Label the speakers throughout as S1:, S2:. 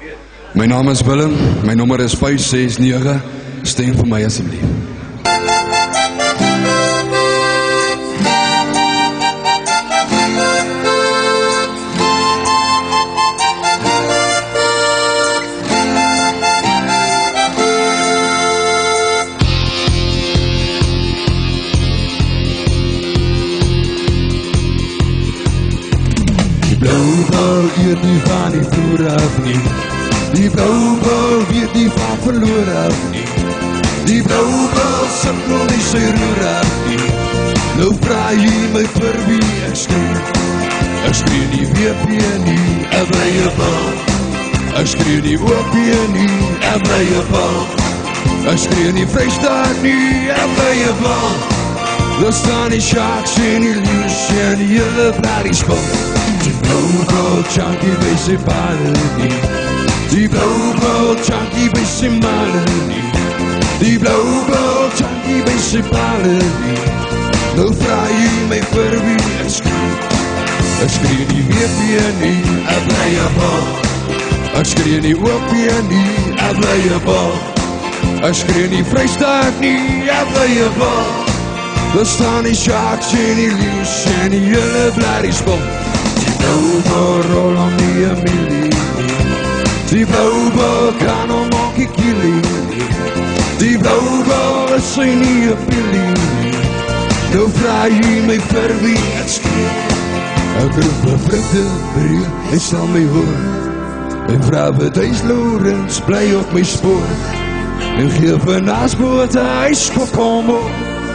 S1: My naam is Willem, my nommer is 569, stem vir my asseblief.
S2: Die blauwe bal weet nie van die vloer af nie. Die blauwe bal weet nie van verloor af nie. Die blauwe bal sukkel nie sy roer af nie. Nou vraag jy my vir wie ek skree. Ek skree nie WP nie, ek blye bal. Ek skree nie OP nie, ek blye bal. Ek skree nie Vrystaat nie, ek blye bal. Daar staan die Sharks en die Leeu's en die hele bloody spul. Die blauwe bal chunky by sy bale nie. Die blauwe bal chunky by sy male nie. Die blauwe bal chunky by sy bale nie. Nou vraag jy my vir wie ek skree. Ek skree nie WP nie, ek blye bal. Ek skree nie OP nie, ek blye bal. Ek skree nie Vrystaat nie, ek blye bal. Daar staan die Sharks en die Leeu's en die hele bloody spul. Die blauwe bal rol om die Amelie. Die blauwe bal kan om onkie kielie. Die blauwe bal is sy nie een pillie. Nou vraag jy my vir wie ek skree. Ek roep my vriende breed, hy sal my hoor. En vraag wat huis Lourens, bly op my spoor. En geef een asboot, hy skop om op.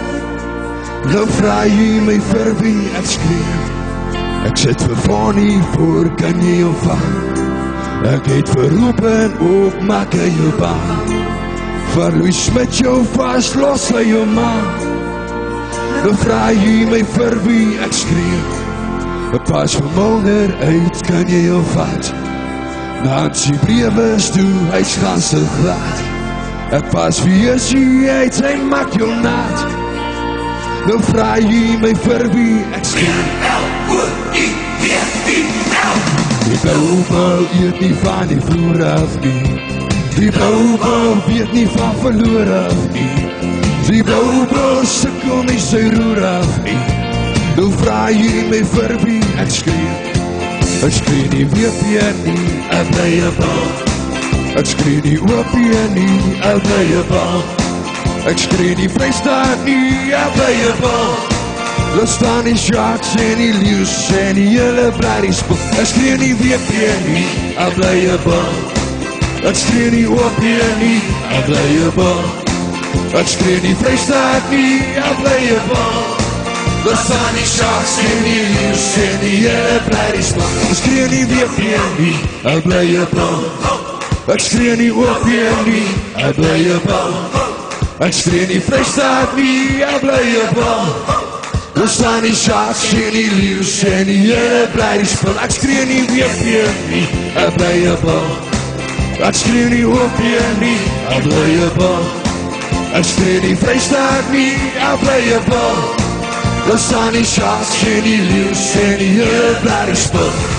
S2: Nou vraag jy my vir wie ek skree. Ek sit vir Fanny voor, kan jy jou vang? Ek het verroep en ook maak hy jou baan. Vir Louis Smit jou vast, los hy jou man. Nou vraag jy my vir wie ek skree. Ek pas vir Mulder uit, kan jy jou vat? Nancy Brewes toe, hy's gaan so glad. Ek pas vir Jessie uit, hy maak jou nat. Nou vraag jy my vir wie ek skree. L-O-I-W-I-L. Die blauwe bal eet nie van die vloer af nie. Die blauwe bal weet nie van verloor af nie. Die blauwe bal sukkel nie sy roer af nie. Nou vraag jy my vir wie ek skree. Ek skree nie WP nie, ek blye bal. Ek skree nie OP nie, ek blye bal. Ek skree nie Vrystaat nie, ek blye bal. Daar staan die Sharks en die Leeu's en die hele bloody spul. Ek skree nie WP nie, ek blye bal. Ek skree nie OP nie, ek blye bal. Ek skree nie Vrystaat nie, ek blye bal. Daar staan die Sharks en die Leeu's en die hele bloody spul. Ek skree nie WP nie, ek blye bal. Ek skree nie OP nie, ek blye bal. Ek skree nie Vrystaat nie, ek blye bal. Daar staan die Sharks en die Leeu's en die hele bloody spul. Ek skree nie WP nie, ek blye bal. Ek skree nie OP nie, ek blye bal. Ek skree nie Vrystaat nie, ek blye bal. Daar staan die Sharks en die Leeu's en die hele bloody spul.